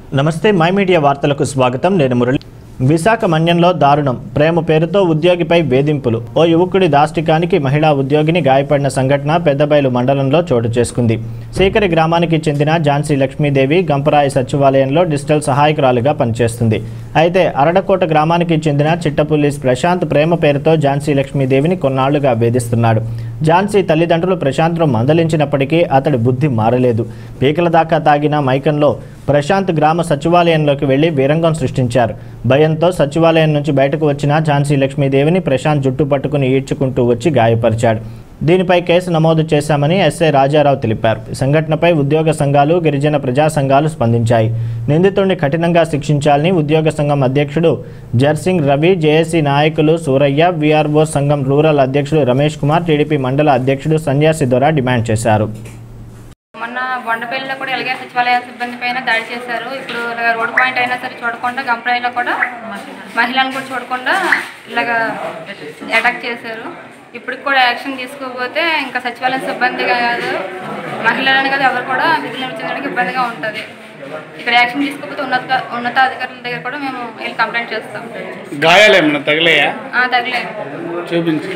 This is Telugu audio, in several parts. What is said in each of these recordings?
నమస్తే మై మీడియా వార్తలకు స్వాగతం. నేను మురళి. విశాఖ మన్యంలో దారుణం. ప్రేమ పేరుతో ఉద్యోగిపై వేధింపులు. ఓ యువకుడి దాష్టికానికి మహిళా ఉద్యోగిని గాయపడిన సంఘటన పెద్దబైలు మండలంలో చోటు చేసుకుంది. సీకరి గ్రామానికి చెందిన ఝాన్సీ లక్ష్మీదేవి గంపరాయి సచివాలయంలో డిజిటల్ సహాయకురాలుగా పనిచేస్తుంది. అయితే అరడకోట గ్రామానికి చెందిన చిట్టపుల్లి ప్రశాంత్ ప్రేమ పేరుతో ఝాన్సీ లక్ష్మీదేవిని కొన్నాళ్లుగా వేధిస్తున్నాడు. ఝాన్సీ తల్లిదండ్రులు ప్రశాంత్ను మందలించినప్పటికీ అతడి బుద్ధి మారలేదు. పీకల దాకా తాగిన మైకంలో ప్రశాంత్ గ్రామ సచివాలయంలోకి వెళ్లి వీరంగం సృష్టించారు. భయంతో సచివాలయం నుంచి బయటకు వచ్చిన ఝాన్సీ లక్ష్మీదేవిని ప్రశాంత్ జుట్టు పట్టుకుని ఈడ్చుకుంటూ వచ్చి గాయపరిచాడు. దీనిపై కేసు నమోదు చేశామని ఎస్ఐ రాజారావు తెలిపారు. ఈ సంఘటనపై ఉద్యోగ సంఘాలు, గిరిజన ప్రజా సంఘాలు స్పందించాయి. నిందితుడిని కఠినంగా శిక్షించాలని ఉద్యోగ సంఘం అధ్యక్షుడు జర్సింగ్ రవి, జేఏసీ నాయకులు సూరయ్య, వీఆర్ఓ సంఘం రూరల్ అధ్యక్షుడు రమేష్ కుమార్, టీడీపీ మండల అధ్యక్షుడు సన్యాసి దొర డిమాండ్ చేశారు. మొన్న బొండపల్లిలో కూడా ఇలాగే సచివాలయ సిబ్బంది పైన దాడి చేశారు. ఇప్పుడు ఇలాగ రోడ్ పాయింట్ అయినా సరే చూడకుండా గంపరాయిలో కూడా మహిళలను కూడా చూడకుండా ఇలాగ అటాక్ చేశారు. ఇప్పటికి కూడా యాక్షన్ తీసుకోకపోతే ఇంకా సచివాలయ సిబ్బందిగా కాదు, మహిళలను కాదు ఎవరు కూడా విధులు నిర్వహించడానికి ఇబ్బందిగా ఉంటుంది. ఇక్కడ యాక్షన్ తీసుకోకపోతే ఉన్నతాధికారుల దగ్గర కూడా మేము వెళ్ళి కంప్లైంట్ చేస్తాం. గాయాలు ఏమన్నా తగిలాయా? తగిలే చూపించి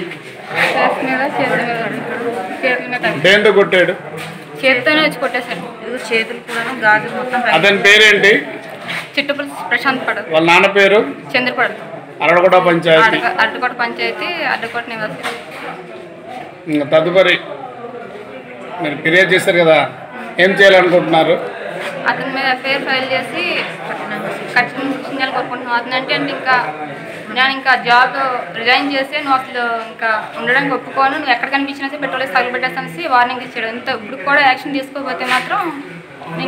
చేతితో కొట్టాడు. చేతితోనే వచ్చి కొట్టేశాడు. చేతులు కూడా గాజులు మొత్తం. అతని పేరేంటి? చిట్టపుల్లి ప్రశాంత్ పడదు. వాళ్ళ నాన్న పేరు చంద్రపడదు. అరడకోట పంచాయతీ. అడ్డకోట పంచాయతీ, అడ్డకోట నివాసి. తదుపరి మీరు ఫిర్యాదు చేస్తారు కదా, ఏం చేయాలనుకుంటున్నారు? అతని మీద ఎఫ్ఐఆర్ ఫైల్ చేసి కఠిన శిక్షించాలని కోరుకుంటున్నాం. అతను అంటే ఇంకా నేను ఇంకా జాబ్ రిజైన్ చేసి నువ్వు అసలు ఇంకా ఉండడానికి ఒప్పుకోను, నువ్వు ఎక్కడ కనిపించినా సరే పెట్రోల్ వేసి తగలబెట్టేస్తానేసి వార్నింగ్ ఇచ్చాడు. ఇంత ఇప్పుడు కూడా యాక్షన్ తీసుకోకపోతే మాత్రం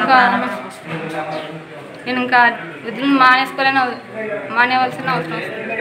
నేను ఇంకా విధులను మానేవలసిన అవసరం వస్తుంది.